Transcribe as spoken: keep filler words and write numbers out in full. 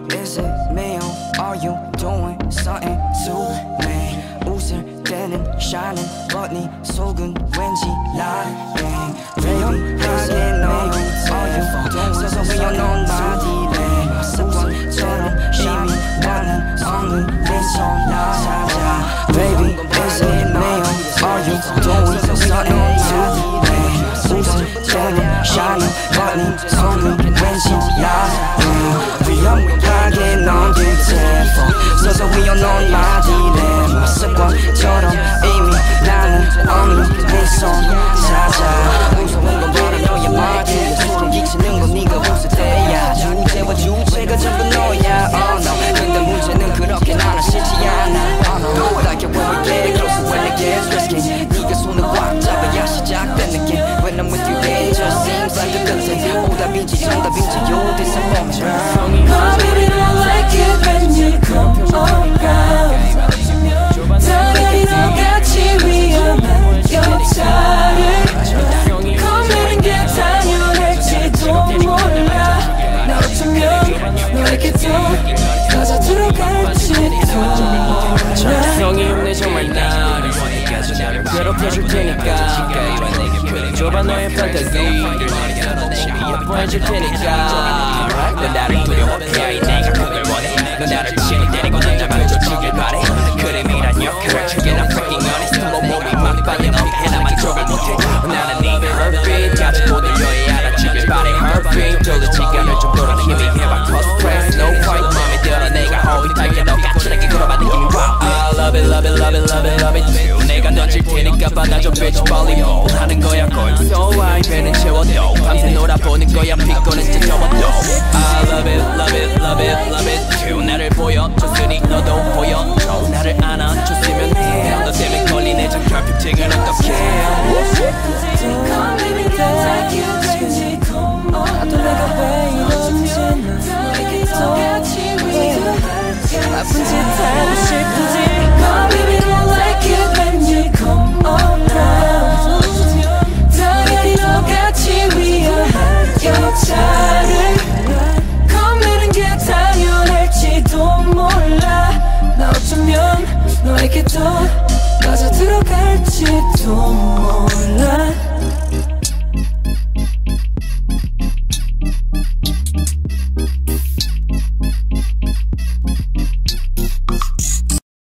is it me or are you doing something to me? 웃을 때는 shining but 네 속은 왠지 lying. Baby, is it me or are you 서서 위어놓은 마디래 습관처럼 이미 나는 엉금해서 찾아. Baby, is it me or are you doing something to me? 웃을 때는 shining but 네 속은 왠지 lying. 위험하게 넘길 telephone 서서 위어놓은 마디래 습관처럼 이미 나는 엉금해서 찾아. 무서운 건 바로 너의 말들에 소름 끼치는 건 네가 웃을 때야. 주제와 주제가 전부 너야. Oh no. 근데 문제는 그렇게 나는 싫지 않아. Oh no. Like it when we get closer when it gets risky. 네가 손을 꽉 잡아야 시작된 느낌. When I'm with you it just seems like the good thing. 오답인지 정답인지 you disappoint me. I really don't like it when you come around. 당연히 너같이 위험한 여자를 겁내는 게 당연할지도 몰라. 나 어쩌면 너에게도 가져 들어갈지도 몰라. 형이 없네 정말 나를 괴롭혀줄 테니까 줘봐 너의 판타지 예뻐해줄 테니까. 넌 나를 두려워해 내가 그걸 원해. 넌 나를 치고 때리고 넌 나만 쫓기길 바래. 그림이란 역할을 줄게 난 freaking honest. 몸이 막 빨려 피해 나만 족을 못해. 나는 네 heartbeat 같이 모든 여에 알아주길 바래. heartbeat 도대체 않을 정도로 희미해봐 cosplay no fight 맘에 들어 내가 허위탈게 너같이 내게 걸어봐 느낌이 wow. I love it love it love it love it love it. 내가 던질 테니까 받아줘 bitch volleyball 하는 거야 거기서 I 배는 채워도 밤새 놀아보는 거야 피곤은 진짜 접어도 I love it love it love it love it too. 나를 보여줬으니 너도 보여줘. 나를 안아줬으면 해. 너 때문에 걸린 내 장결핍증은 어떡해. 겁내는 게 당연할지 나도 내가 왜 이런지 너에게도 같이 위험한 아픈 짓 하고 싶은지. I really don't like it when you come around. 당연히 너같이 위험한 여자를 겁내는 게 당연할지도 몰라. 나 어쩌면 너에게도 빠져 들어갈지도 몰라.